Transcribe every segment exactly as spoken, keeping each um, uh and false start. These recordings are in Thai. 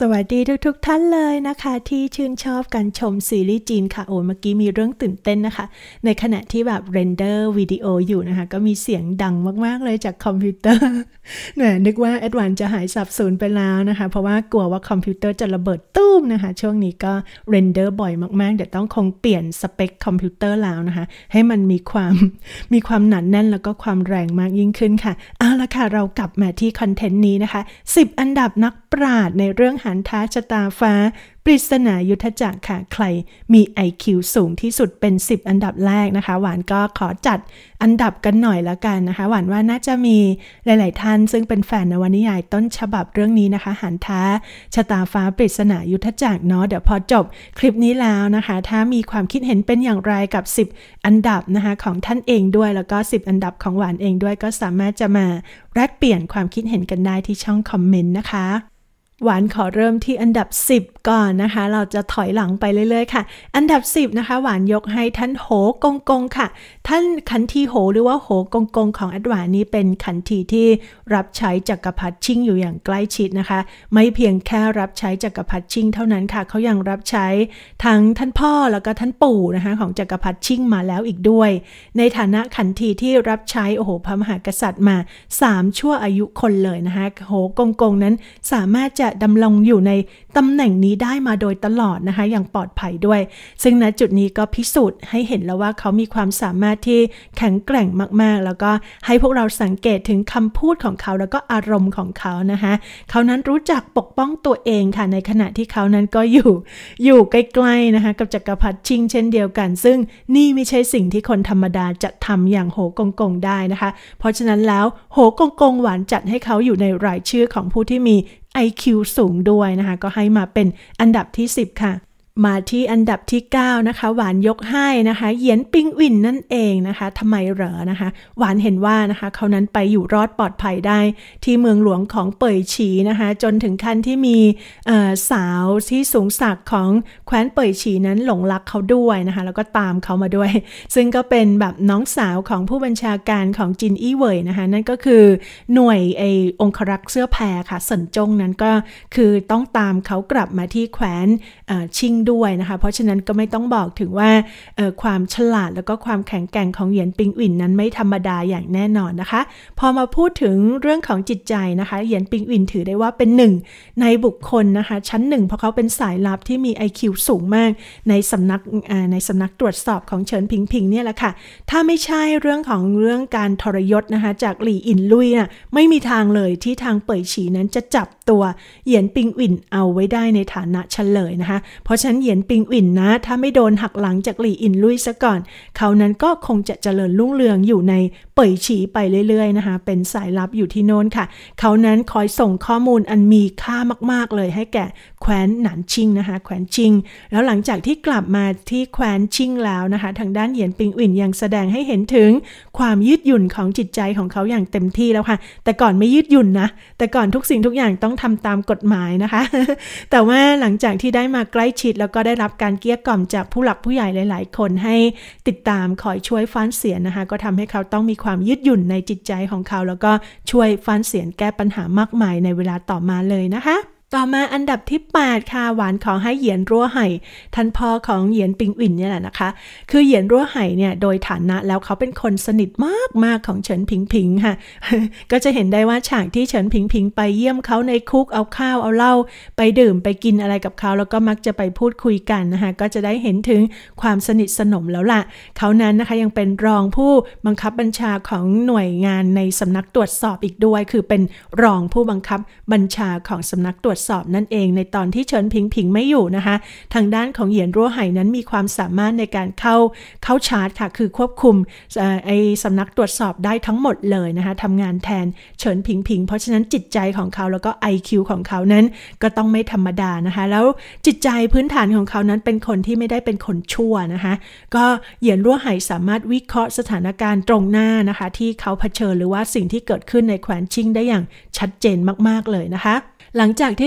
สวัสดีทุกๆท่านเลยนะคะที่ชื่นชอบการชมซีรีส์จีนค่ะโอ้เมื่อกี้มีเรื่องตื่นเต้นนะคะในขณะที่แบบเรนเดอร์วิดีโออยู่นะคะก็มีเสียงดังมากๆเลยจากคอมพิวเตอร์เนี่ยนึกว่าแอดวานจะหายสับสูญไปแล้วนะคะเพราะว่ากลัวว่าคอมพิวเตอร์จะระเบิดตุ้มนะคะช่วงนี้ก็เรนเดอร์บ่อยมากๆเดี๋ยวต้องคงเปลี่ยนสเปคคอมพิวเตอร์แล้วนะคะให้มันมีความมีความหนาแน่นแล้วก็ความแรงมากยิ่งขึ้นค่ะเอาละค่ะเรากลับมาที่คอนเทนต์นี้นะคะสิบอันดับนักปราชญ์ในเรื่องหันท้าชะตาฟ้าปริศนายุทธจักรค่ะใครมี ไอ คิว สูงที่สุดเป็นสิบอันดับแรกนะคะหวานก็ขอจัดอันดับกันหน่อยแล้วกันนะคะหวานว่าน่าจะมีหลายๆท่านซึ่งเป็นแฟนนวนิยายต้นฉบับเรื่องนี้นะคะหันท้าชะตาฟ้าปริศนายุทธจักรเนาะเดี๋ยวพอจบคลิปนี้แล้วนะคะถ้ามีความคิดเห็นเป็นอย่างไรกับสิบอันดับนะคะของท่านเองด้วยแล้วก็สิบอันดับของหวานเองด้วยก็สามารถจะมาแลกเปลี่ยนความคิดเห็นกันได้ที่ช่องคอมเมนต์นะคะหวานขอเริ่มที่อันดับสิบก่อนนะคะเราจะถอยหลังไปเรื่อยๆค่ะอันดับสิบนะคะหวานยกให้ท่านโหกงกงค่ะท่านขันทีโหหรือว่าโหกงกงของอัดหวานนี้เป็นขันทีที่รับใช้จักรพรรดิชิ่งอยู่อย่างใกล้ชิดนะคะไม่เพียงแค่รับใช้จักรพรรดิชิ่งเท่านั้นค่ะเขายังรับใช้ทั้งท่านพ่อแล้วก็ท่านปู่นะคะของจักรพรรดิชิ่งมาแล้วอีกด้วยในฐานะขันทีที่รับใช้โอ้โหพระมหากษัตริย์มาสามชั่วอายุคนเลยนะคะโหกงกงนั้นสามารถจะดำรงอยู่ในตำแหน่งนี้ได้มาโดยตลอดนะคะอย่างปลอดภัยด้วยซึ่งณจุดนี้ก็พิสูจน์ให้เห็นแล้วว่าเขามีความสามารถที่แข็งแกร่งมากๆแล้วก็ให้พวกเราสังเกตถึงคำพูดของเขาแล้วก็อารมณ์ของเขานะคะเขานั้นรู้จักปกป้องตัวเองค่ะในขณะที่เขานั้นก็อยู่อยู่ใกล้ๆนะคะกับจักรพรรดิชิงเช่นเดียวกันซึ่งนี่ไม่ใช่สิ่งที่คนธรรมดาจะทำอย่างโหกงกงได้นะคะเพราะฉะนั้นแล้วโหกงกงหวานจัดให้เขาอยู่ในรายชื่อของผู้ที่มีไอ คิว สูงด้วยนะคะก็ให้มาเป็นอันดับที่สิบค่ะมาที่อันดับที่เก้านะคะหวานยกให้นะคะเหยียนปิงหวินนั่นเองนะคะทำไมเหรอนะคะหวานเห็นว่านะคะเขานั้นไปอยู่รอดปลอดภัยได้ที่เมืองหลวงของเป่ยฉีนะคะจนถึงขั้นที่มีสาวที่สูงศักดิ์ของแคว้นเป่ยฉีนั้นหลงรักเขาด้วยนะคะแล้วก็ตามเขามาด้วยซึ่งก็เป็นแบบน้องสาวของผู้บัญชาการของจินอี้เหวยนะคะนั่นก็คือหน่วยไอองครักษ์เสื้อแพรค่ะเซินจงนั้นก็คือต้องตามเขากลับมาที่แคว้นชิงด้วยนะคะเพราะฉะนั้นก็ไม่ต้องบอกถึงว่าความฉลาดแล้วก็ความแข็งแกร่งของเหยียนปิงหวินนั้นไม่ธรรมดาอย่างแน่นอนนะคะพอมาพูดถึงเรื่องของจิตใจนะคะเหยียนปิงหวินถือได้ว่าเป็นหนึ่งในบุคคลนะคะชั้นหนึ่งเพราะเขาเป็นสายลับที่มี ไอ คิว สูงมากในสำนักในสำนักตรวจสอบของเฉินผิงผิงเนี่ยแหละค่ะถ้าไม่ใช่เรื่องของเรื่องการทรยศนะคะจากหลี่อินลุยน่ะไม่มีทางเลยที่ทางเป่ยฉีนั้นจะจับตัวเหยียนปิงหวินเอาไว้ได้ในฐานะเฉลยนะคะเพราะฉะนั้นเหยียนปิงหวินนะถ้าไม่โดนหักหลังจากหลี่อินลุยซะก่อนเขานั้นก็คงจะเจริญรุ่งเรืองอยู่ในเป่ยฉีไปเรื่อยๆนะคะเป็นสายลับอยู่ที่โน้นค่ะเขานั้นคอยส่งข้อมูลอันมีค่ามากๆเลยให้แก่แคว้นหนานชิงนะคะแคว้นชิงแล้วหลังจากที่กลับมาที่แคว้นชิงแล้วนะคะทางด้านเหยียนปิงหวินยังแสดงให้เห็นถึงความยืดหยุ่นของจิตใจของเขาอย่างเต็มที่แล้วค่ะแต่ก่อนไม่ยืดหยุ่นนะแต่ก่อนทุกสิ่งทุกอย่างต้องทำตามกฎหมายนะคะ แต่ว่าหลังจากที่ได้มาใกล้ชิดแล้วก็ได้รับการเกลี้ยกล่อมจากผู้หลักผู้ใหญ่หลายๆคนให้ติดตามคอยช่วยฟ้านเสียนนะคะก็ทำให้เขาต้องมีความยืดหยุ่นในจิตใจของเขาแล้วก็ช่วยฟ้านเสียนแก้ปัญหามากมายในเวลาต่อมาเลยนะคะต่อมาอันดับที่แปดค่ะหวานขอให้เหยียนรั่วไห่ท่านพ่อของเหยียนปิงหวินเนี่ยแหละนะคะคือเหยียนรั่วไห่เนี่ยโดยฐานะแล้วเขาเป็นคนสนิทมากๆของเฉินผิงผิงค่ะ ก็จะเห็นได้ว่าฉากที่เฉินผิงผิงไปเยี่ยมเขาในคุกเอาข้าวเอาเหล้าไปดื่มไปกินอะไรกับเขาแล้วก็มักจะไปพูดคุยกันนะคะก็จะได้เห็นถึงความสนิทสนมแล้วล่ะเขานั้นนะคะยังเป็นรองผู้บังคับบัญชาของหน่วยงานในสำนักตรวจสอบอีกด้วยคือเป็นรองผู้บังคับบัญชาของสำนักตรวจสอบนั่นเองในตอนที่เฉินผิงผิงไม่อยู่นะคะทางด้านของเหยียนรั่วไห่นั้นมีความสามารถในการเข้าเข้าชาร์จค่ะคือควบคุมไอ้สำนักตรวจสอบได้ทั้งหมดเลยนะคะทำงานแทนเฉินผิงผิงเพราะฉะนั้นจิตใจของเขาแล้วก็ ไอ คิว ของเขานั้นก็ต้องไม่ธรรมดานะคะแล้วจิตใจพื้นฐานของเขานั้นเป็นคนที่ไม่ได้เป็นคนชั่วนะคะก็เหยียนรั่วไห่สามารถวิเคราะห์สถานการณ์ตรงหน้านะคะที่เขาเผชิญหรือว่าสิ่งที่เกิดขึ้นในแคว้นชิงได้อย่างชัดเจนมากๆเลยนะคะหลังจากที่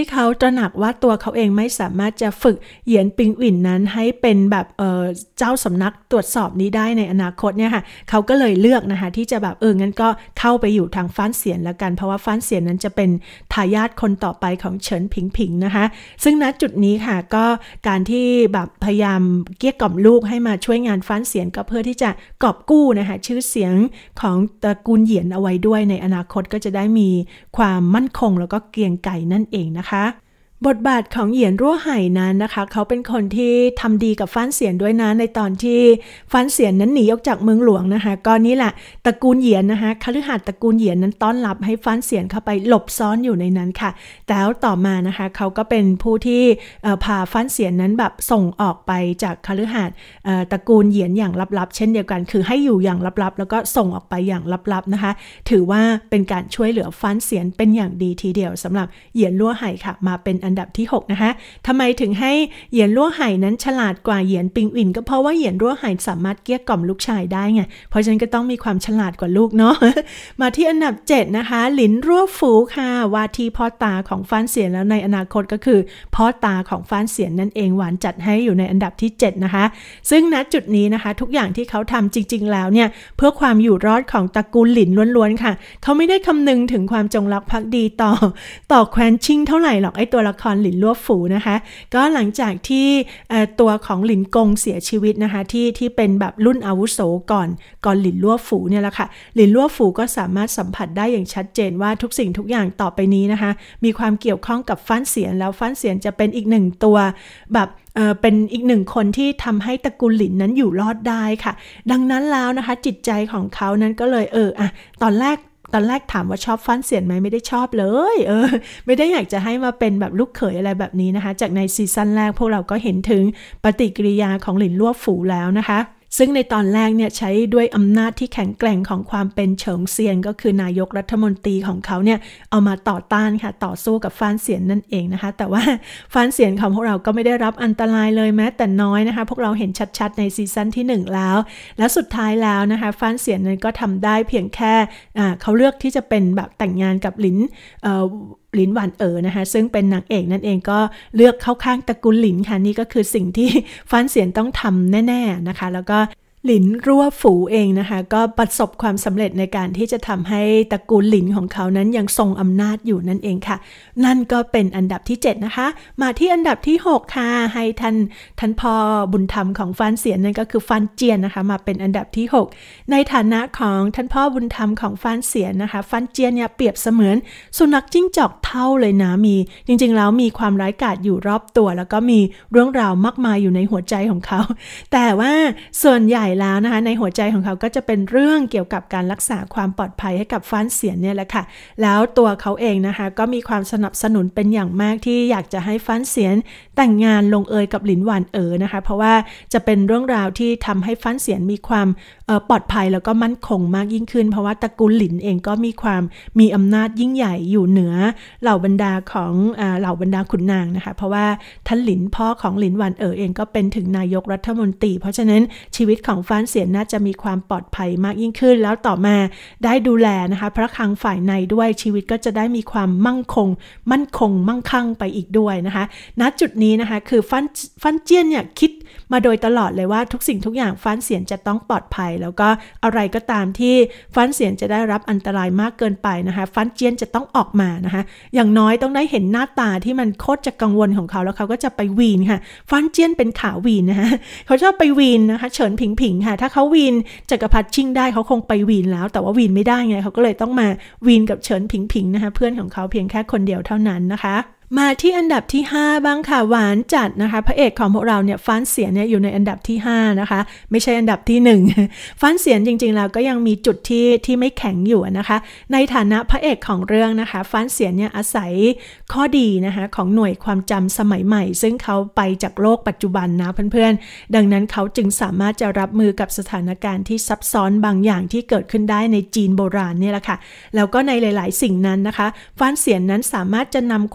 ที่เขาตระหนักว่าตัวเขาเองไม่สามารถจะฝึกเหยียนปิงหวินนั้นให้เป็นแบบเออเจ้าสำนักตรวจสอบนี้ได้ในอนาคตเนี่ยค่ะเขาก็เลยเลือกนะคะที่จะแบบเอองั้นก็เข้าไปอยู่ทางฟ้านเสียนแล้วกันเพราะว่าฟ้านเสียนนั้นจะเป็นทายาทคนต่อไปของเฉินผิงผิงนะคะซึ่งณจุดนี้ค่ะก็การที่แบบพยายามเกลี้ยกล่อมลูกให้มาช่วยงานฟ้านเสียนก็เพื่อที่จะกอบกู้นะคะชื่อเสียงของตระกูลเหยียนเอาไว้ด้วยในอนาคตก็จะได้มีความมั่นคงแล้วก็เกรียงไกรนั่นเองนะคะบทบาทของเหยียนรั่วไห่นั้นนะคะเขาเป็นคนที่ทำดีกับฟ้านเสียนด้วยนะในตอนที่ฟ้านเสียนนั้นหนีออกจากเมืองหลวงนะคะก็นี่แหละตระกูลเหยียนนะคะคฤหัสถ์ตระกูลเหยียนนั้นต้อนรับให้ฟ้านเสียนเข้าไปหลบซ่อนอยู่ในนั้นค่ะแต่แล้วต่อมานะคะเขาก็เป็นผู้ที่พาฟ้านเสียนนั้นแบบส่งออกไปจากคฤหัสถ์ตระกูลเหยียนอย่างลับๆเช่นเดียวกันคือให้อยู่อย่างลับๆแล้วก็ส่งออกไปอย่างลับๆนะคะถือว่าเป็นการช่วยเหลือฟ้านเสียนเป็นอย่างดีทีเดียวสำหรับเหยียนรั่วไห่ค่ะมาเป็นอันดับที่หกนะคะทำไมถึงให้เหยียนรั่วไห่นั้นฉลาดกว่าเหยียนปิงหวินก็เพราะว่าเหยียนรั่วไห่สามารถเกลี้ยกล่อมลูกชายได้ไงเพราะฉะนั้นก็ต้องมีความฉลาดกว่าลูกเนาะ มาที่อันดับเจ็ดนะคะหลินรั่วฝูค่ะว่าที่พ่อตาของฟ้านเสียนแล้วในอนาคตก็คือพ่อตาของฟ้านเสียนนั่นเองหวานจัดให้อยู่ในอันดับที่เจ็ดนะคะซึ่งณจุดนี้นะคะทุกอย่างที่เขาทำจริงๆแล้วเนี่ยเพื่อความอยู่รอดของตระกูลหลินล้วนๆค่ะเขาไม่ได้คำนึงถึงความจงรักภักดีต่อต่อแคว้นชิงเท่าไหร่หรอกไอ้ตัวละครหลินรั่วฝูนะคะก็หลังจากที่ตัวของหลินกงเสียชีวิตนะคะที่ที่เป็นแบบรุ่นอาวุโสก่อนก่อนหลินรั่วฝูเนี่ยแหละค่ะหลินรั่วฝูก็สามารถสัมผัสได้อย่างชัดเจนว่าทุกสิ่งทุกอย่างต่อไปนี้นะคะมีความเกี่ยวข้องกับฟ้านเสียนแล้วฟ้านเสียนจะเป็นอีกหนึ่งตัวแบบเอ่อเป็นอีกหนึ่งคนที่ทำให้ตระกูลหลินนั้นอยู่รอดได้ค่ะดังนั้นแล้วนะคะจิตใจของเขานั้นก็เลยเอออ่ะตอนแรกตอนแรกถามว่าชอบฟ้านเสียนไหมไม่ได้ชอบเลยเออไม่ได้อยากจะให้มาเป็นแบบลูกเขยอะไรแบบนี้นะคะจากในซีซั่นแรกพวกเราก็เห็นถึงปฏิกิริยาของหลินรั่วฝูแล้วนะคะซึ่งในตอนแรกเนี่ยใช้ด้วยอำนาจที่แข็งแกร่งของความเป็นเฉิงเซียนก็คือนายกรัฐมนตรีของเขาเนี่ยเอามาต่อต้านค่ะต่อสู้กับฟ้านเสียนนั่นเองนะคะแต่ว่าฟ้านเสียนของพวกเราก็ไม่ได้รับอันตรายเลยแม้แต่น้อยนะคะพวกเราเห็นชัดๆในซีซั่นที่หนึ่งแล้วแล้วสุดท้ายแล้วนะคะฟ้านเสียนนั้นก็ทำได้เพียงแค่อ่าเขาเลือกที่จะเป็นแบบแต่งงานกับหลินเอ่อหลินหวานเอ๋อนะคะซึ่งเป็นนางเอกนั่นเองก็เลือกเข้าข้างตระกูลหลินค่ะนี่ก็คือสิ่งที่ฟ้านเสียนต้องทำแน่ๆนะคะแล้วก็หลินรั่วฝูเองนะคะก็ประสบความสำเร็จในการที่จะทำให้ตระกูลหลินของเขานั้นยังทรงอำนาจอยู่นั่นเองค่ะนั่นก็เป็นอันดับที่เจ็ดนะคะมาที่อันดับที่หกค่ะให้ท่านท่านพ่อบุญธรรมของฟ้านเสียนนั่นก็คือฟ้านเจียนนะคะมาเป็นอันดับที่หกในฐานะของท่านพ่อบุญธรรมของฟ้านเสียนนะคะฟ้านเจียนเนี่ยเปรียบเสมือนสุนัขจิ้งจอกเท่าเลยนะมีจริงๆแล้วมีความร้ายกาจอยู่รอบตัวแล้วก็มีเรื่องราวมากมายอยู่ในหัวใจของเขาแต่ว่าส่วนใหญ่แล้วนะคะในหัวใจของเขาก็จะเป็นเรื่องเกี่ยวกับการรักษาความปลอดภัยให้กับฟ้านเสียนเนี่ยแหละค่ะแล้วตัวเขาเองนะคะก็มีความสนับสนุนเป็นอย่างมากที่อยากจะให้ฟ้านเสียนแต่งงานลงเอยกับหลินหวานเอ๋อนะคะเพราะว่าจะเป็นเรื่องราวที่ทำให้ฟ้านเสียนมีความปลอดภัยแล้วก็มั่นคงมากยิ่งขึ้นเพราะว่าตระกูลหลินเองก็มีความมีอำนาจยิ่งใหญ่อยู่เหนือเหล่าบรรดาของเหล่าบรรดาขุนนางนะคะเพราะว่าท่านหลินพ่อของหลินหวานเอ๋อเองก็เป็นถึงนายกรัฐมนตรีเพราะฉะนั้นชีวิตของฟ้านเสียนน่าจะมีความปลอดภัยมากยิ่งขึ้นแล้วต่อมาได้ดูแลนะคะพระคลังฝ่ายในด้วยชีวิตก็จะได้มีความมั่งคงมั่นคงมั่งคั่งไปอีกด้วยนะคะณจุดนี้นะคะคือฟ้านฟ้านเจี้ยนเนี่ยคิดมาโดยตลอดเลยว่าทุกสิ่งทุกอย่างฟ้านเสียนจะต้องปลอดภัยแล้วก็อะไรก็ตามที่ฟ้านเสียนจะได้รับอันตรายมากเกินไปนะคะฟ้านเจี้ยนจะต้องออกมานะคะอย่างน้อยต้องได้เห็นหน้าตาที่มันโคตรจะกังวลของเขาแล้วเขาก็จะไปวีนค่ะฟ้านเจี้ยนเป็นขาวีนนะคะเขาชอบไปวีนนะคะเฉินผิงผิงค่ะถ้าเขาวีนจักรพรรดิชิงได้เขาคงไปวีนแล้วแต่ว่าวีนไม่ได้ไงเขาก็เลยต้องมาวีนกับเฉินผิงผิงนะคะเพื่อนของเขาเพียงแค่คนเดียวเท่านั้นนะคะมาที่อันดับที่ห้าบ้างค่ะหวานจัดนะคะพระเอกของพวกเราเนี่ยฟ้านเสียนเนี่ยอยู่ในอันดับที่ห้านะคะไม่ใช่อันดับที่หนึ่งฟ้านเสียนจริงๆแล้วก็ยังมีจุดที่ที่ไม่แข็งอยู่นะคะในฐานะพระเอกของเรื่องนะคะฟ้านเสียนเนี่ยอาศัยข้อดีนะคะของหน่วยความจำสมัยใหม่ซึ่งเขาไปจากโลกปัจจุบันนะเพื่อนๆดังนั้นเขาจึงสามารถจะรับมือกับสถานการณ์ที่ซับซ้อนบางอย่างที่เกิดขึ้นได้ในจีนโบราณเนี่ยแหละค่ะแล้วก็ในหลายๆสิ่งนั้นนะคะฟ้านเสียนนั้นสามารถจะนำความคิดแบบ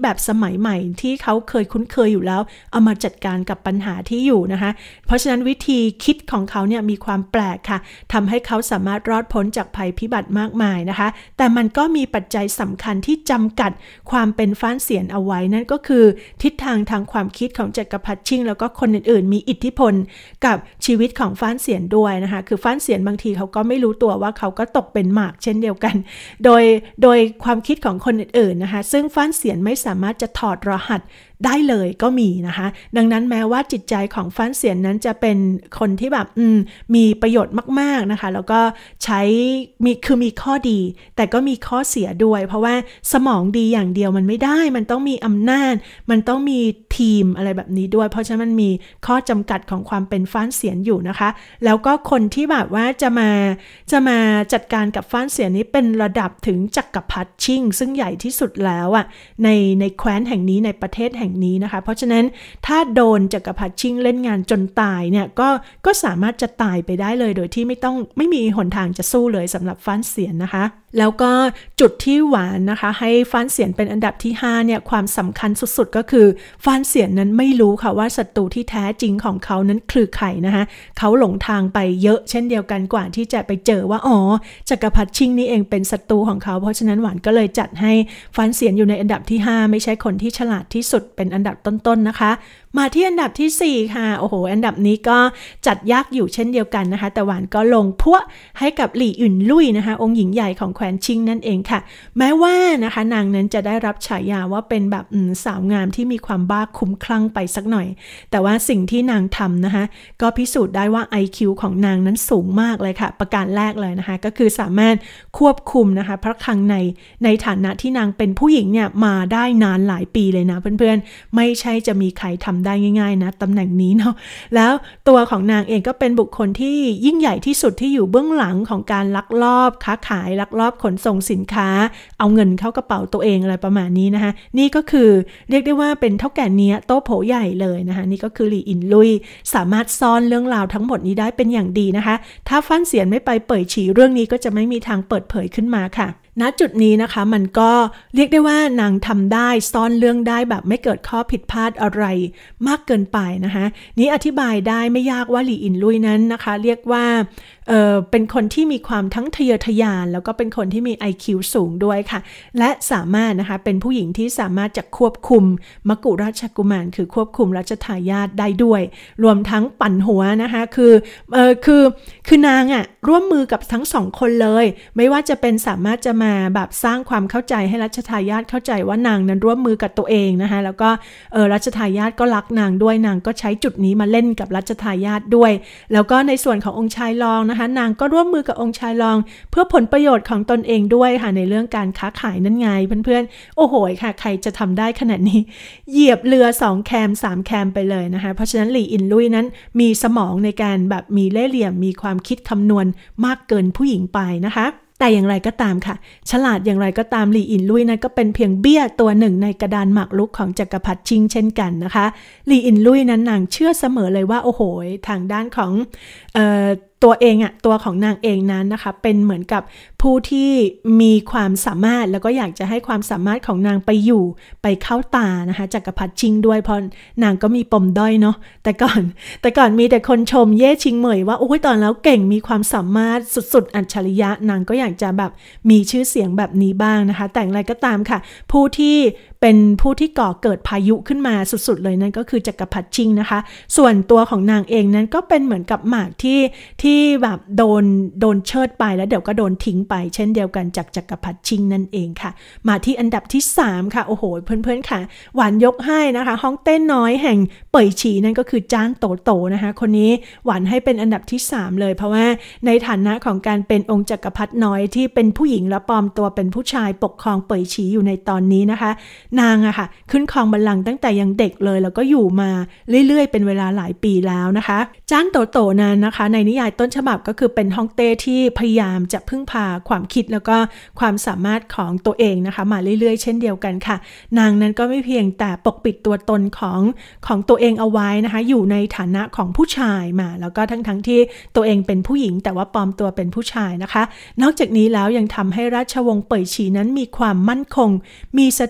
แบบสมัยใหม่ที่เขาเคยคุ้นเคยอยู่แล้วเอามาจัดการกับปัญหาที่อยู่นะคะเพราะฉะนั้นวิธีคิดของเขาเนี่ยมีความแปลกค่ะทำให้เขาสามารถรอดพ้นจากภัยพิบัติมากมายนะคะแต่มันก็มีปัจจัยสำคัญที่จำกัดความเป็นฟ้านเสียนเอาไว้นั่นก็คือทิศทางทางความคิดของจักรพรรดิชิงแล้วก็คนอื่นๆมีอิทธิพลกับชีวิตของฟ้านเสียนด้วยนะคะคือฟ้านเสียนบางทีเขาก็ไม่รู้ตัวว่าเขาก็ตกเป็นหมากเช่นเดียวกันโดยโดยความคิดของคนอื่นๆนะคะซึ่งฟ้านเสียนไม่สามารถจะถอดรหัสได้เลยก็มีนะคะดังนั้นแม้ว่าจิตใจของฟ้านเสียนนั้นจะเป็นคนที่แบบมีประโยชน์มากๆนะคะแล้วก็ใช้มีคือมีข้อดีแต่ก็มีข้อเสียด้วยเพราะว่าสมองดีอย่างเดียวมันไม่ได้มันต้องมีอำนาจมันต้องมีทีมอะไรแบบนี้ด้วยเพราะฉะนั้นมันมีข้อจำกัดของความเป็นฟ้านเสียนอยู่นะคะแล้วก็คนที่แบบว่าจะมาจะมาจัดการกับฟ้านเสียนนี้เป็นระดับถึงจักรพรรดิชิงซึ่งใหญ่ที่สุดแล้วอ่ะในในแคว้นแห่งนี้ในประเทศแห่งนี้นะคะเพราะฉะนั้นถ้าโดนจักรพรรดิชิงเล่นงานจนตายเนี่ยก็ก็สามารถจะตายไปได้เลยโดยที่ไม่ต้องไม่มีหนทางจะสู้เลยสำหรับฟ้านเสียนนะคะแล้วก็จุดที่หวานนะคะให้ฟ้านเสียนเป็นอันดับที่ห้าเนี่ยความสำคัญสุดๆก็คือฟ้านเสียนนั้นไม่รู้ค่ะว่าศัตรูที่แท้จริงของเขานั้นคือใครนะคะเขาหลงทางไปเยอะเช่นเดียวกันกว่าที่จะไปเจอว่าอ๋อจักรพรรดิชิงนี่เองเป็นศัตรูของเขาเพราะฉะนั้นหวานก็เลยจัดให้ฟ้านเสียนอยู่ในอันดับที่ห้าไม่ใช่คนที่ฉลาดที่สุดเป็นอันดับต้นๆนะคะมาที่อันดับที่สี่ค่ะโอ้โหอันดับนี้ก็จัดยากอยู่เช่นเดียวกันนะคะแต่หวานก็ลงพวกให้กับหลี่อึ่นลุ่ยนะคะองค์หญิงใหญ่ของแคว้นชิงนั่นเองค่ะแม้ว่านะคะนางนั้นจะได้รับฉายาว่าเป็นแบบสาวงามที่มีความบ้าคุ้มคลั่งไปสักหน่อยแต่ว่าสิ่งที่นางทำนะคะก็พิสูจน์ได้ว่า ไอ คิว ของนางนั้นสูงมากเลยค่ะประการแรกเลยนะคะก็คือสามารถควบคุมนะคะพระคลังในในฐานะที่นางเป็นผู้หญิงเนี่ยมาได้นานหลายปีเลยนะเพื่อนๆไม่ใช่จะมีใครทำได้ง่ายๆนะตำแหน่งนี้เนาะแล้วตัวของนางเองก็เป็นบุคคลที่ยิ่งใหญ่ที่สุดที่อยู่เบื้องหลังของการลักลอบค้าขายลักลอบขนส่งสินค้าเอาเงินเข้ากระเป๋าตัวเองอะไรประมาณนี้นะคะนี่ก็คือเรียกได้ว่าเป็นเท่าแก่เนี้ยโต๊ะโผใหญ่เลยนะคะนี่ก็คือหลี่อินลุยสามารถซ่อนเรื่องราวทั้งหมดนี้ได้เป็นอย่างดีนะคะถ้าฟ้านเสียนไม่ไปเปิดฉี่เรื่องนี้ก็จะไม่มีทางเปิดเผยขึ้นมาค่ะณจุดนี้นะคะมันก็เรียกได้ว่านางทำได้ซ่อนเรื่องได้แบบไม่เกิดข้อผิดพลาดอะไรมากเกินไปนะคะนี้อธิบายได้ไม่ยากว่าหลี่อินลุยนั้นนะคะเรียกว่าเอ่อเป็นคนที่มีความทั้งทะเยอทะยานแล้วก็เป็นคนที่มี ไอ คิว สูงด้วยค่ะและสามารถนะคะเป็นผู้หญิงที่สามารถจะควบคุมมกุราชกุมารคือควบคุมรัชทายาทได้ด้วยรวมทั้งปั่นหัวนะคะคือเอ่อคือคือนางอ่ะร่วมมือกับทั้งสองคนเลยไม่ว่าจะเป็นสามารถจะมาแบบสร้างความเข้าใจให้รัชทายาทเข้าใจว่านางนั้นร่วมมือกับตัวเองนะคะแล้วก็เออรัชทายาทก็รักนางด้วยนางก็ใช้จุดนี้มาเล่นกับรัชทายาทด้วยแล้วก็ในส่วนขององค์ชายรองนะคะนางก็ร่วมมือกับองค์ชายรองเพื่อผลประโยชน์ของตนเองด้วยค่ะในเรื่องการค้าขายนั่นไงเพื่อนๆโอ้โหค่ะใครจะทำได้ขนาดนี้เหยียบเรือสองแคมสามแคมไปเลยนะคะเพราะฉะนั้นหลี่อินลุยนั้นมีสมองในการแบบมีเล่ห์เหลี่ยมมีความคิดคำนวณมากเกินผู้หญิงไปนะคะแต่อย่างไรก็ตามค่ะฉลาดอย่างไรก็ตามหลี่อินลุยนั้นก็เป็นเพียงเบี้ยตัวหนึ่งในกระดานหมากรุกของจักรพรรดิชิงเช่นกันนะคะหลี่อินลุยนั้นนางเชื่อเสมอเลยว่าโอ้โหทางด้านของเอ่อตัวเองอะตัวของนางเองนั้นนะคะเป็นเหมือนกับผู้ที่มีความสามารถแล้วก็อยากจะให้ความสามารถของนางไปอยู่ไปเข้าตานะคะจักรพรรดิชิงด้วยเพราะนางก็มีปมด้อยเนาะแต่ก่อนแต่ก่อนมีแต่คนชมเย่ชิงเหมยว่าโอ้ยตอนแล้วเก่งมีความสามารถสุดๆอัจฉริยะนางก็อยากจะแบบมีชื่อเสียงแบบนี้บ้างนะคะแต่อย่างไรก็ตามค่ะผู้ที่เป็นผู้ที่ก่อเกิดพายุขึ้นมาสุดๆเลยนั่นก็คือจักรพรรดิชิงนะคะส่วนตัวของนางเองนั้นก็เป็นเหมือนกับหมากที่ที่แบบโดนโดนเชิดไปแล้วเดี๋ยวก็โดนทิ้งไปเช่นเดียวกันจากจักรพรรดิชิงนั่นเองค่ะมาที่อันดับที่สามค่ะโอ้โหเพื่อนๆค่ะหวานยกให้นะคะฮ่องเต้นน้อยแห่งเป่ยฉีนั่นก็คือจ้านโตโตนะคะคนนี้หวานให้เป็นอันดับที่สามเลยเพราะว่าในฐานะของการเป็นองค์จักรพรรดิน้อยที่เป็นผู้หญิงและปลอมตัวเป็นผู้ชายปกครองเป่ยฉีอยู่ในตอนนี้นะคะนางอะค่ะขึ้นครองบัลลังก์ตั้งแต่ยังเด็กเลยแล้วก็อยู่มาเรื่อยๆเป็นเวลาหลายปีแล้วนะคะจ้านโตโตนั้นนะคะในนิยายต้นฉบับก็คือเป็นฮ่องเต้ที่พยายามจะพึ่งพาความคิดแล้วก็ความสามารถของตัวเองนะคะมาเรื่อยๆเช่นเดียวกันค่ะนางนั้นก็ไม่เพียงแต่ปกปิดตัวตนของของตัวเองเอาไว้นะคะอยู่ในฐานะของผู้ชายมาแล้วก็ทั้งๆ ท, ที่ตัวเองเป็นผู้หญิงแต่ว่าปลอมตัวเป็นผู้ชายนะคะนอกจากนี้แล้วยังทำให้ราชวงศ์เป่ยฉีนั้นมีความมั่นคงมีเสถียรภ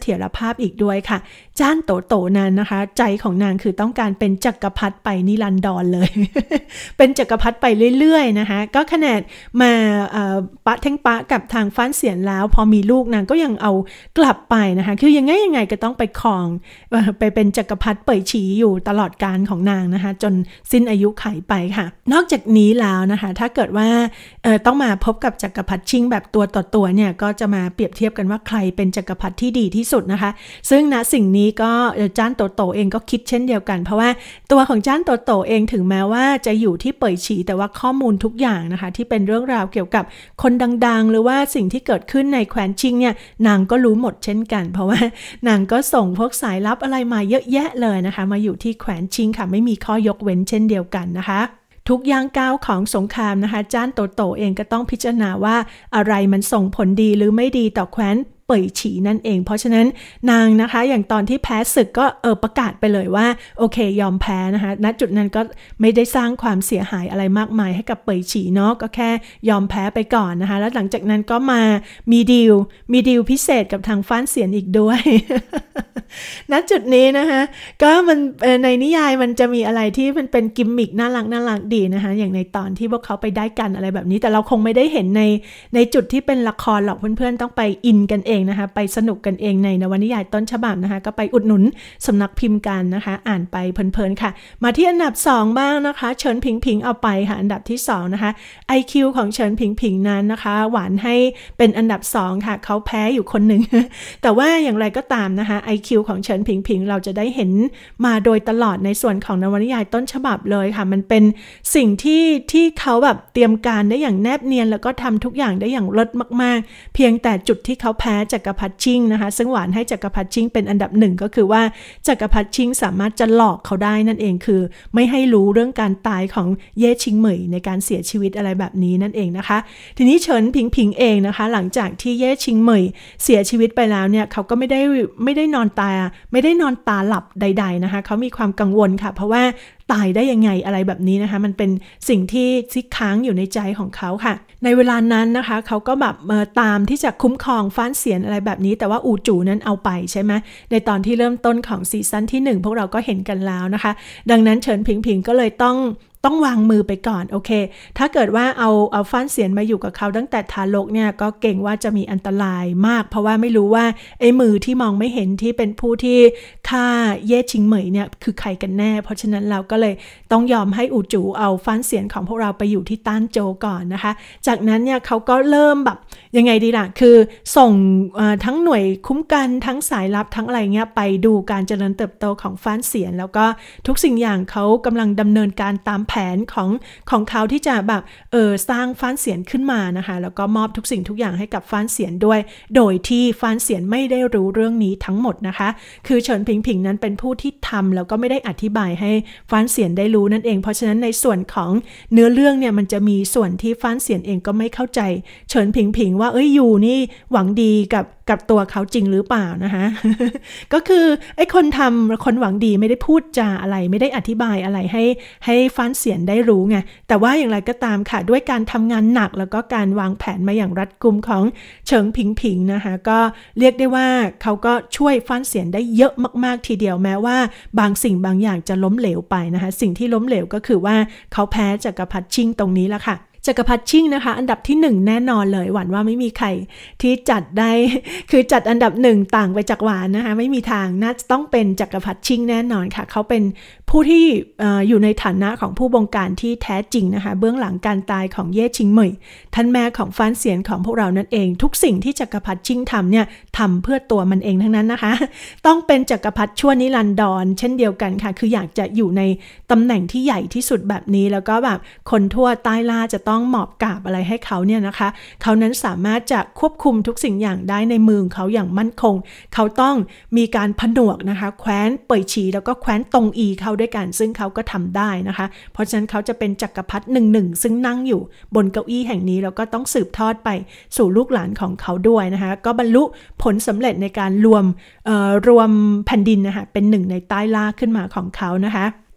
าพอีกด้วยค่ะจ้านโตโตนั้นนะคะใจของนางคือต้องการเป็นจักรพรรดิไปนิรันดรเลย เป็นจักรพรรดิไปเรื่อยๆนะคะก็ขนาดมาปะเท่งปะกับทางฟ้านเสียนแล้วพอมีลูกนางก็ยังเอากลับไปนะคะคือยังไงยังไงก็ต้องไปครองไปเป็นจักรพรรดิเป่ยฉีอยู่ตลอดกาลของนางนะคะจนสิ้นอายุไขไปค่ะนอกจากนี้แล้วนะคะถ้าเกิดว่าต้องมาพบกับจักรพรรดิชิงแบบตัวต่อตัวเนี่ยก็จะมาเปรียบเทียบกันว่าใครเป็นจักรพรรดิที่ดีที่สุดนะคะซึ่งณสิ่งนี้ก็จ้านโตโตเองก็คิดเช่นเดียวกันเพราะว่าตัวของจ้านโตโตเองถึงแม้ว่าจะอยู่ที่เป่ยฉีแต่ว่าข้อมูลทุกอย่างนะคะที่เป็นเรื่องราวเกี่ยวกับคนดังๆหรือว่าสิ่งที่เกิดขึ้นในแคว้นชิงเนี่ยนางก็รู้หมดเช่นกันเพราะว่านางก็ส่งพวกสายลับอะไรมาเยอะแยะเลยนะคะมาอยู่ที่แคว้นชิงค่ะไม่มีข้อยกเว้นเช่นเดียวกันนะคะทุกย่างก้าวของสงครามนะคะจ้านโตโตเองก็ต้องพิจารณาว่าอะไรมันส่งผลดีหรือไม่ดีต่อแคว้นเป่ยฉีนั่นเองเพราะฉะนั้นนางนะคะอย่างตอนที่แพ้ศึกก็เออประกาศไปเลยว่าโอเคยอมแพ้นะคะณจุดนั้นก็ไม่ได้สร้างความเสียหายอะไรมากมายให้กับเป่ยฉีเนาะก็แค่ยอมแพ้ไปก่อนนะคะแล้วหลังจากนั้นก็มามีดีลมีดีลพิเศษกับทางฟ้านเสียนอีกด้วย ณจุดนี้นะคะก็มันในนิยายมันจะมีอะไรที่มันเป็นกิมมิกน่ารักน่ารักดีนะคะอย่างในตอนที่พวกเขาไปได้กันอะไรแบบนี้แต่เราคงไม่ได้เห็นในในจุดที่เป็นละครหรอกเพื่อนๆต้องไปอินกันเองนะคะไปสนุกกันเองในนวนิยายต้นฉบับนะคะก็ไปอุดหนุนสำนักพิมพ์กันนะคะอ่านไปเพลินๆค่ะมาที่อันดับสองบ้างนะคะเฉินผิงผิงเอาไปค่ะอันดับที่สองนะคะ ไอ คิว ของเฉินผิงผิงนั้นนะคะหวานให้เป็นอันดับสองค่ะเขาแพ้อยู่คนหนึ่ง แต่ว่าอย่างไรก็ตามนะคะ ไอ คิว ของเฉินผิงผิงเราจะได้เห็นมาโดยตลอดในส่วนของนวนิยายต้นฉบับเลยค่ะมันเป็นสิ่งที่ที่เขาแบบเตรียมการได้อย่างแนบเนียนแล้วก็ทำทุกอย่างได้อย่างเลิศมากๆเพียงแต่จุดที่เขาแพ้จักรพรรดิชิงนะคะซึ่งหวานให้จักรพรรดิชิงเป็นอันดับหนึ่งก็คือว่าจักรพรรดิชิงสามารถจะหลอกเขาได้นั่นเองคือไม่ให้รู้เรื่องการตายของเย่ชิงเหมยในการเสียชีวิตอะไรแบบนี้นั่นเองนะคะทีนี้เฉินผิงผิงเองนะคะหลังจากที่เย่ชิงเหมยเสียชีวิตไปแล้วเนี่ยเขาก็ไม่ได้ไม่ได้นอนตาไม่ได้นอนตาหลับใดๆนะคะเขามีความกังวลค่ะเพราะว่าตายได้ยังไงอะไรแบบนี้นะคะมันเป็นสิ่งที่ซิกค้างอยู่ในใจของเขาค่ะในเวลานั้นนะคะเขาก็แบบเอ่อตามที่จะคุ้มครองฟ้านเสียนอะไรแบบนี้แต่ว่าอูจูนั้นเอาไปใช่ไหมในตอนที่เริ่มต้นของซีซั่นที่หนึ่งพวกเราก็เห็นกันแล้วนะคะดังนั้นเฉินผิงผิงก็เลยต้องต้องวางมือไปก่อนโอเคถ้าเกิดว่าเอาเอาฟ้านเสียนมาอยู่กับเขาตั้งแต่ทารกเนี่ยก็เก่งว่าจะมีอันตรายมากเพราะว่าไม่รู้ว่าไอ้มือที่มองไม่เห็นที่เป็นผู้ที่ฆ่าเย่ชิงเหมยเนี่ยคือใครกันแน่เพราะฉะนั้นเราก็เลยต้องยอมให้อูจูเอาฟ้านเสียนของพวกเราไปอยู่ที่ต้านโจก่อนนะคะจากนั้นเนี่ยเขาก็เริ่มแบบยังไงดีล่ะคือส่งทั้งหน่วยคุ้มกันทั้งสายลับทั้งอะไรเงี้ยไปดูการเจริญเติบโตของฟ้านเสียนแล้วก็ทุกสิ่งอย่างเขากำลังดำเนินการตามแผนของของเขาที่จะแบบเออสร้างฟ้านเสียนขึ้นมานะคะแล้วก็มอบทุกสิ่งทุกอย่างให้กับฟ้านเสียนด้วยโดยที่ฟ้านเสียนไม่ได้รู้เรื่องนี้ทั้งหมดนะคะคือเฉินผิงผิงนั้นเป็นผู้ที่ทำแล้วก็ไม่ได้อธิบายให้ฟ้านเสียนได้รู้นั่นเองเพราะฉะนั้นในส่วนของเนื้อเรื่องเนี่ยมันจะมีส่วนที่ฟ้านเสียนเองก็ไม่เข้าใจเฉินผิงผิงว่าเอ้ยอยู่นี่หวังดีกับกับตัวเขาจริงหรือเปล่านะคะ ก็คือไอ้คนทำคนหวังดีไม่ได้พูดจาอะไรไม่ได้อธิบายอะไรให้ให้ฟ้านเสียนได้รู้ไงแต่ว่าอย่างไรก็ตามค่ะด้วยการทำงานหนักแล้วก็การวางแผนมาอย่างรัดกุมของเฉิงผิงผิงนะคะก็เรียกได้ว่าเขาก็ช่วยฟ้านเสียนได้เยอะมากๆทีเดียวแม้ว่าบางสิ่งบางอย่างจะล้มเหลวไปนะคะสิ่งที่ล้มเหลวก็คือว่าเขาแพ้จักรพรรดิชิงตรงนี้ละค่ะจักรพรรดิชิงนะคะอันดับที่หนึ่งแน่นอนเลยหวานว่าไม่มีใครที่จัดได้คือจัดอันดับหนึ่งต่างไปจากหวานนะคะไม่มีทางน่าจะต้องเป็นจักรพรรดิชิงแน่นอนค่ะเขาเป็นผู้ที่ อ, อยู่ในฐานะของผู้บงการที่แท้จริงนะคะเบื้องหลังการตายของเย่ชิงเหมยท่านแม่ของฟ้านเสียนของพวกเรานั่นเองทุกสิ่งที่จักรพรรดิชิงทำเนี่ยทำเพื่อตัวมันเองทั้งนั้นนะคะต้องเป็นจักรพรรดิชั่วนิรันดรเช่นเดียวกันค่ะคืออยากจะอยู่ในตำแหน่งที่ใหญ่ที่สุดแบบนี้แล้วก็แบบคนทั่วใต้ล่าจะต้องหมอบกราบอะไรให้เขาเนี่ยนะคะเขานั้นสามารถจะควบคุมทุกสิ่งอย่างได้ในมือเขาอย่างมั่นคงเขาต้องมีการผนวกนะคะแคว้นเป่ยฉีแล้วก็แคว้นตงอีเขาด้วยกันซึ่งเขาก็ทำได้นะคะเพราะฉะนั้นเขาจะเป็นจักรพรรดิหนึ่งหนึ่งซึ่งนั่งอยู่บนเก้าอี้แห่งนี้แล้วก็ต้องสืบทอดไปสู่ลูกหลานของเขาด้วยนะคะก็บรรลุผลสำเร็จในการรวมเอ่อรวมแผ่นดินนะคะเป็นหนึ่งในใต้ล่าขึ้นมาของเขานะคะ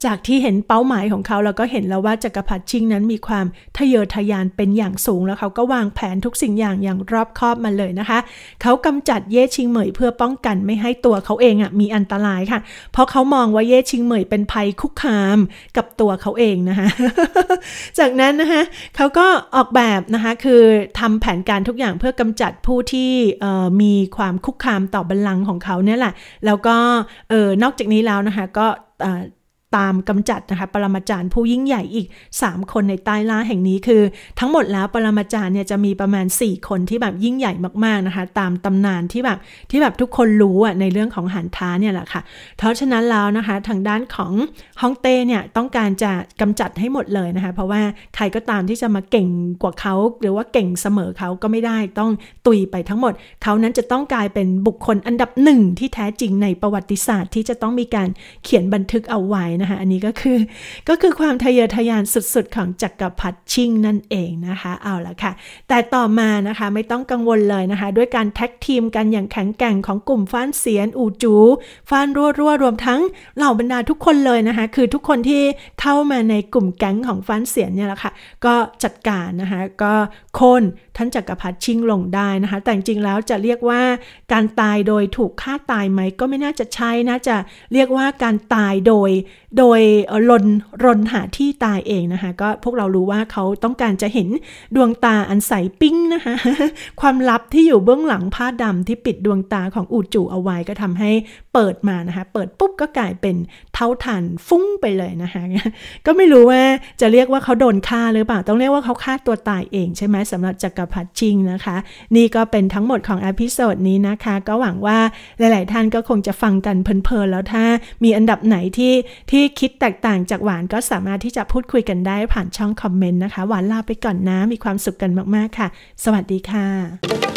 จากที่เห็นเป้าหมายของเขาแล้วก็เห็นแล้วว่าจักรพรรดิชิงนั้นมีความทะเยอทะยานเป็นอย่างสูงแล้วเขาก็วางแผนทุกสิ่งอย่างอย่างรอบคอบมาเลยนะคะเขากำจัดเย่ชิงเหมยเพื่อป้องกันไม่ให้ตัวเขาเองอ่ะมีอันตรายค่ะเพราะเขามองว่าเย่ชิงเหมยเป็นภัยคุกคามกับตัวเขาเองนะคะ จากนั้นนะคะเขาก็ออกแบบนะคะคือทำแผนการทุกอย่างเพื่อกำจัดผู้ที่มีความคุกคามต่อบัลลังก์ของเขาเนี่ยแหละแล้วก็เออนอกจากนี้แล้วนะคะก็ตามกำจัดนะคะปรมาจารย์ผู้ยิ่งใหญ่อีกสามคนในใต้ล่าแห่งนี้คือทั้งหมดแล้วปรมาจารย์เนี่ยจะมีประมาณสี่คนที่แบบยิ่งใหญ่มากๆนะคะตามตำนานที่แบบที่แบบทุกคนรู้อ่ะในเรื่องของหันท้าเนี่ยแหละค่ะเพราะฉะนั้นแล้วนะคะทางด้านของฮ่องเต้เนี่ยต้องการจะกำจัดให้หมดเลยนะคะเพราะว่าใครก็ตามที่จะมาเก่งกว่าเขาหรือว่าเก่งเสมอเขาก็ไม่ได้ต้องตุยไปทั้งหมดเขานั้นจะต้องกลายเป็นบุคคลอันดับหนึ่งที่แท้จริงในประวัติศาสตร์ที่จะต้องมีการเขียนบันทึกเอาไว้นะคะอันนี้ก็คือก็คือความทะเยอทะยานสุดๆของจักรพรรดิชิงนั่นเองนะคะเอาละค่ะแต่ต่อมานะคะไม่ต้องกังวลเลยนะคะด้วยการแท็กทีมกันอย่างแข็งแกร่งของกลุ่มฟ้านเสียนอู่จูฟ้านรั่วรั่วรวมทั้งเหล่าบรรดาทุกคนเลยนะคะคือทุกคนที่เข้ามาในกลุ่มแก๊งของฟ้านเสียนเนี่ยแหละค่ะก็จัดการนะคะก็โค่นท่านจักรพรรดิชิงลงได้นะคะแต่จริงๆแล้วจะเรียกว่าการตายโดยถูกฆ่าตายไหมก็ไม่น่าจะใช่น่าจะเรียกว่าการตายโดยโดยรนรนหาที่ตายเองนะคะก็พวกเรารู้ว่าเขาต้องการจะเห็นดวงตาอันใสปิ้งนะคะ ความลับที่อยู่เบื้องหลังผ้าดำที่ปิดดวงตาของอู่จู่เอาไว้ก็ทำให้เปิดมานะคะเปิดปุ๊บก็กลายเป็นเท่าฐานฟุ้งไปเลยนะคะ ก็ไม่รู้ว่าจะเรียกว่าเขาโดนฆ่าหรือเปล่าต้องเรียกว่าเขาฆ่าตัวตายเองใช่ไหมสำหรับจักรพรรดิชิงนะคะนี่ก็เป็นทั้งหมดของอพิโซดนี้นะคะก็หวังว่าหลายๆท่านก็คงจะฟังกันเพลินๆแล้วถ้ามีอันดับไหนที่ที่คิดแตกต่างจากหวานก็สามารถที่จะพูดคุยกันได้ผ่านช่องคอมเมนต์นะคะหวานลาไปก่อนนะมีความสุขกันมากๆค่ะสวัสดีค่ะ